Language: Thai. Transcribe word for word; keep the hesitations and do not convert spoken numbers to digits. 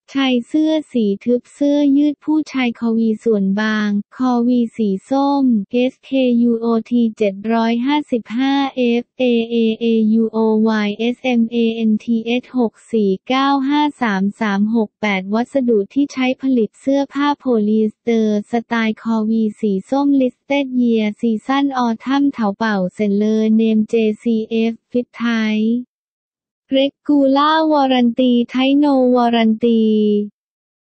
ชายเสื้อสีทึบเสื้อยืดผู้ชายคอวีส่วนบางคอวีสีส้ม เอส เค ยู โอ ที เจ็ดร้อยห้าสิบห้า เอฟ เอ เอ เอ ยู โอ วาย เอส เอ็ม เอ เอ็น ที เอส หก สี่ เก้า ห้า สาม สาม หก แปด วัสดุที่ใช้ผลิตเสื้อผ้าโพลีสเตอร์สไตล์คอวีสีส้ม Listed Year Season Autumn เถาเป่าเซนเลอร์ Name เจ ซี เอฟ Fit Type Regular Warranty Type No Warranty